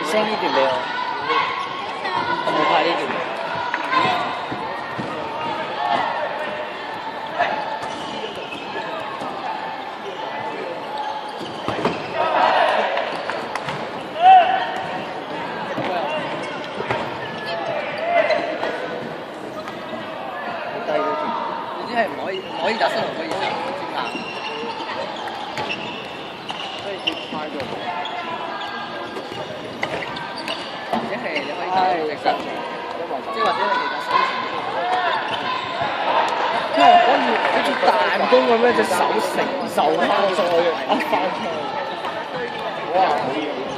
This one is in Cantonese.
send 呢段俾我，我冇拍呢段。 係唔可以打新龍可以接硬，所以接快咗。或者係你可以打直身，即係或者你打三前。因為可以好似彈弓咁樣隻手承受翻咗，壓翻出去。哇！